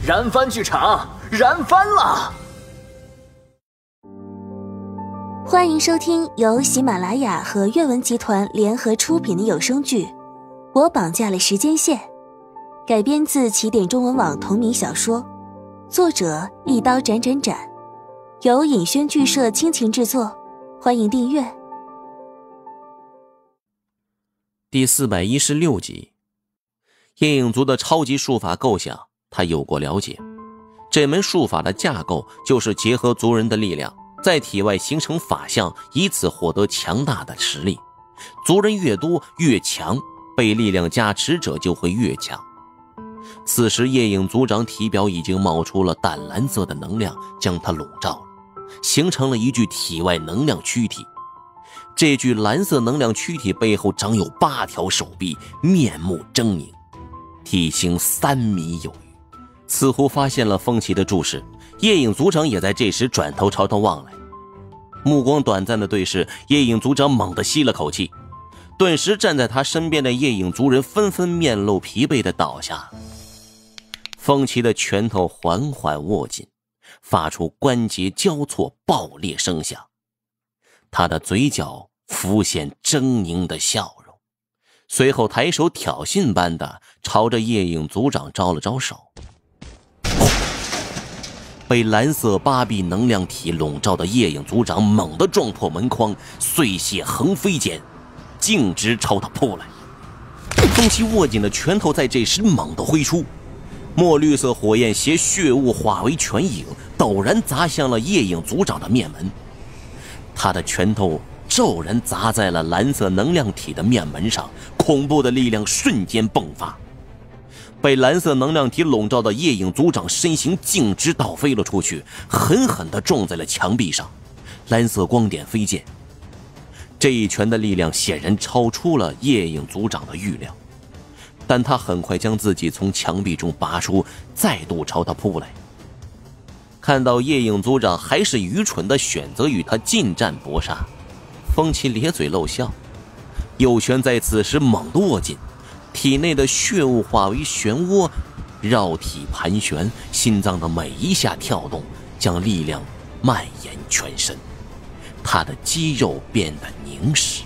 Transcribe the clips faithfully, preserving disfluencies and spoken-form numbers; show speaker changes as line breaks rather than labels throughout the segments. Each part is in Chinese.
燃翻剧场，燃翻了！
欢迎收听由喜马拉雅和阅文集团联合出品的有声剧《我绑架了时间线》，改编自起点中文网同名小说，作者一刀斩斩斩，由尹轩剧社倾情制作，欢迎订阅。
第四百一十六集，夜影族的超级术法构想，他有过了解。这门术法的架构就是结合族人的力量，在体外形成法相，以此获得强大的实力。族人越多越强，被力量加持者就会越强。此时夜影族长体表已经冒出了淡蓝色的能量，将它笼罩了，形成了一具体外能量躯体。这具蓝色能量躯体背后长有八条手臂，面目狰狞，体型三米有余，似乎发现了风奇的注视。夜影族长也在这时转头朝他望来，目光短暂的对视，夜影族长猛地吸了口气，顿时站在他身边的夜影族人纷纷面露疲惫的倒下。风奇的拳头缓缓握紧，发出关节交错爆裂声响，他的嘴角浮现狰狞的笑容，随后抬手挑衅般的朝着夜影族长招了招手。被蓝色八臂能量体笼罩的夜影族长猛地撞破门框，碎屑横飞间径直朝他扑来。风奇握紧的拳头在这时猛地挥出，墨绿色火焰携血雾化为拳影，陡然砸向了夜影族长的面门。他的拳头骤然砸在了蓝色能量体的面门上，恐怖的力量瞬间迸发。被蓝色能量体笼罩的夜影族长身形径直倒飞了出去，狠狠地撞在了墙壁上，蓝色光点飞溅。这一拳的力量显然超出了夜影族长的预料，但他很快将自己从墙壁中拔出，再度朝他扑来。看到夜影族长还是愚蠢地选择与他近战搏杀，风奇咧嘴漏笑，右拳在此时猛地握紧，体内的血雾化为漩涡，绕体盘旋，心脏的每一下跳动将力量蔓延全身，他的肌肉变得凝实。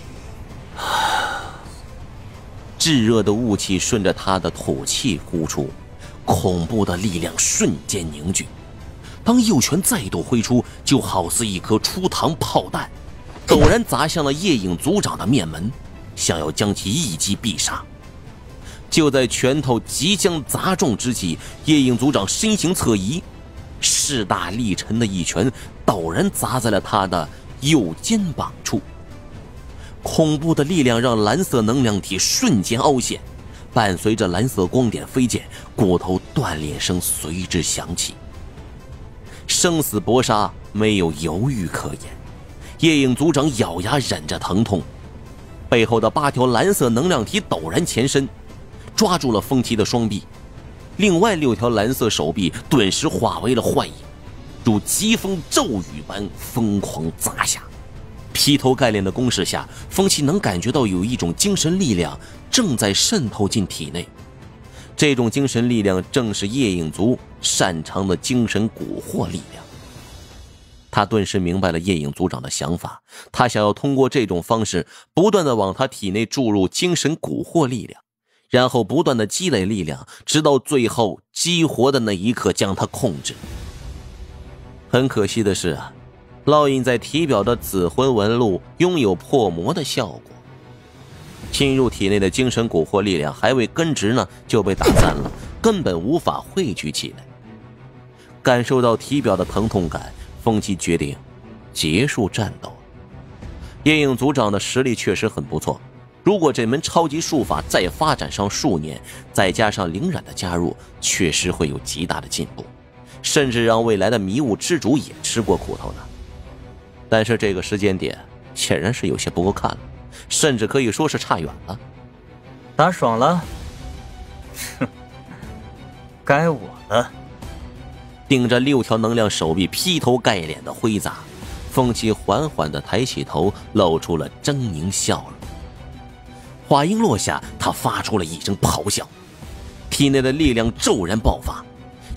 炙热的雾气顺着他的吐气呼出，恐怖的力量瞬间凝聚。当右拳再度挥出，就好似一颗出膛炮弹，陡然砸向了夜影族长的面门，想要将其一击必杀。就在拳头即将砸中之际，夜影族长身形侧移，势大力沉的一拳陡然砸在了他的右肩膀处。恐怖的力量让蓝色能量体瞬间凹陷，伴随着蓝色光点飞溅，骨头断裂声随之响起。生死搏杀没有犹豫可言，夜影族长咬牙忍着疼痛，背后的八条蓝色能量体陡然前伸，抓住了风奇的双臂，另外六条蓝色手臂顿时化为了幻影，如疾风骤雨般疯狂砸下。劈头盖脸的攻势下，风奇能感觉到有一种精神力量正在渗透进体内，这种精神力量正是夜影族擅长的精神蛊惑力量。他顿时明白了夜影族长的想法，他想要通过这种方式不断地往他体内注入精神蛊惑力量，然后不断地积累力量，直到最后激活的那一刻将他控制。很可惜的是啊，烙印在体表的紫魂纹路拥有破魔的效果，侵入体内的精神蛊惑力量还未根植呢，就被打散了，根本无法汇聚起来。感受到体表的疼痛感，风奇决定结束战斗。夜影族长的实力确实很不错，如果这门超级术法再发展上数年，再加上灵染的加入，确实会有极大的进步，甚至让未来的迷雾之主也吃过苦头呢。但是这个时间点显然是有些不够看了，甚至可以说是差远了。
打爽了？哼，该我的。
盯着六条能量手臂劈头盖脸的挥砸，风奇缓缓地抬起头，露出了狰狞笑容。话音落下，他发出了一声咆哮，体内的力量骤然爆发，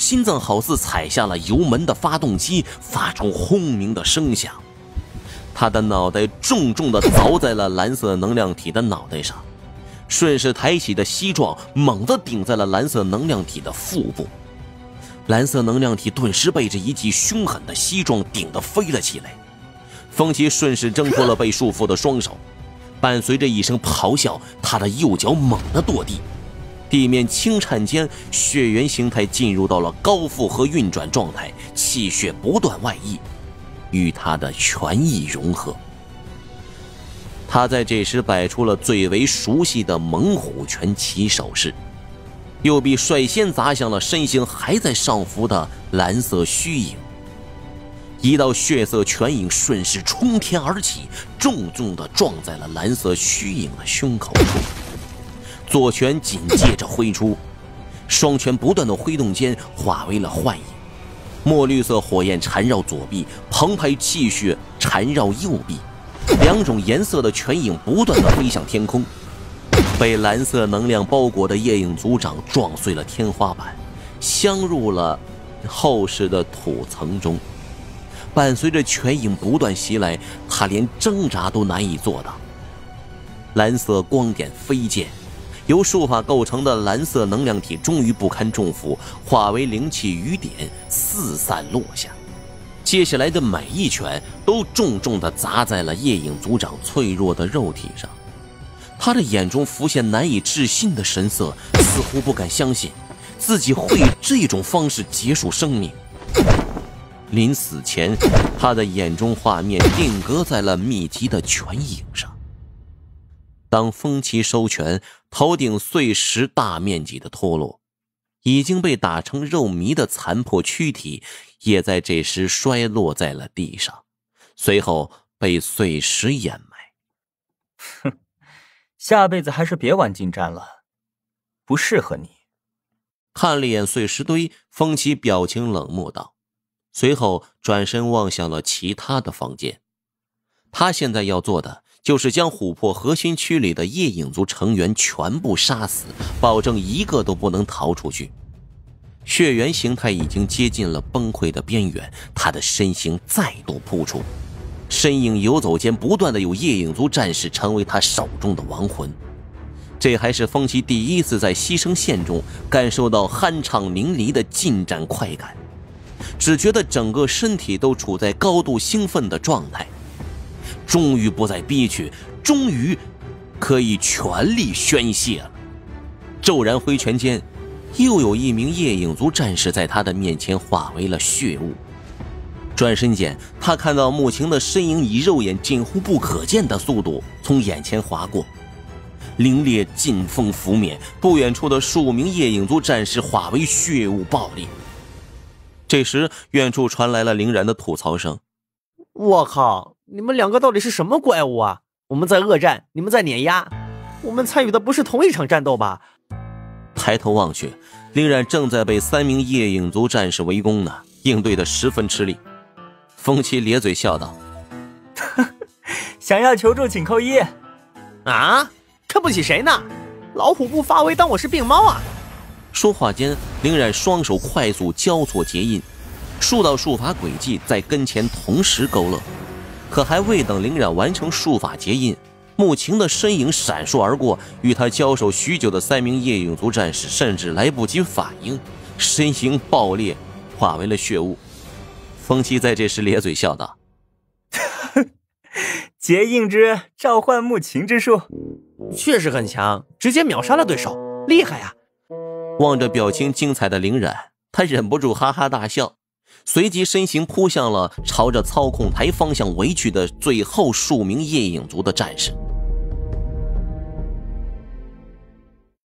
心脏好似踩下了油门的发动机，发出轰鸣的声响。他的脑袋重重地凿在了蓝色能量体的脑袋上，顺势抬起的膝撞猛地顶在了蓝色能量体的腹部。蓝色能量体顿时被这一记凶狠的膝撞顶得飞了起来。风奇顺势挣脱了被束缚的双手，伴随着一声咆哮，他的右脚猛地跺地，地面轻颤间，血缘形态进入到了高负荷运转状态，气血不断外溢，与他的拳意融合。他在这时摆出了最为熟悉的猛虎拳起手式，右臂率先砸向了身形还在上浮的蓝色虚影。一道血色拳影顺势冲天而起，重重地撞在了蓝色虚影的胸口处。左拳紧接着挥出，双拳不断的挥动间化为了幻影，墨绿色火焰缠绕左臂，澎湃气血缠绕右臂，两种颜色的拳影不断的飞向天空。被蓝色能量包裹的夜影族长撞碎了天花板，镶入了厚实的土层中。伴随着拳影不断袭来，他连挣扎都难以做到。蓝色光点飞溅，由术法构成的蓝色能量体终于不堪重负，化为灵气雨点四散落下。接下来的每一拳都重重地砸在了夜影族长脆弱的肉体上。他的眼中浮现难以置信的神色，似乎不敢相信自己会以这种方式结束生命。临死前，他的眼中画面定格在了密集的拳影上。当风奇收拳，头顶碎石大面积的脱落，已经被打成肉糜的残破躯体也在这时摔落在了地上，随后被碎石掩埋。
哼，下辈子还是别玩近战了，不适合你。
看了眼碎石堆，风奇表情冷漠道，随后转身望向了其他的房间。他现在要做的就是将琥珀核心区里的夜影族成员全部杀死，保证一个都不能逃出去。血缘形态已经接近了崩溃的边缘，他的身形再度扑出，身影游走间不断的有夜影族战士成为他手中的亡魂。这还是风奇第一次在牺牲线中感受到酣畅淋漓的近战快感，只觉得整个身体都处在高度兴奋的状态，终于不再逼屈，终于可以全力宣泄了。骤然挥拳间，又有一名夜影族战士在他的面前化为了血雾。转身间，他看到穆晴的身影以肉眼近乎不可见的速度从眼前划过，凛冽劲风拂面，不远处的数名夜影族战士化为血雾爆裂。这时远处传来了凌然的吐槽声：
我靠，你们两个到底是什么怪物啊？我们在恶战，你们在碾压，我们参与的不是同一场战斗吧？
抬头望去，凌然正在被三名夜影族战士围攻呢，应对的十分吃力。风奇咧嘴笑道：
想要求助请扣一。
啊，看不起谁呢？老虎不发威当我是病猫啊？
说话间，凌然双手快速交错结印，数道术法轨迹在跟前同时勾勒。可还未等凌然完成术法结印，穆晴的身影闪烁而过，与他交手许久的三名夜影族战士甚至来不及反应，身形爆裂，化为了血雾。风奇在这时咧嘴笑道：
结印之召唤穆晴之术，
确实很强，直接秒杀了对手，厉害呀！
望着表情精彩的凌然，他忍不住哈哈大笑，随即身形扑向了朝着操控台方向围去的最后数名夜影族的战士。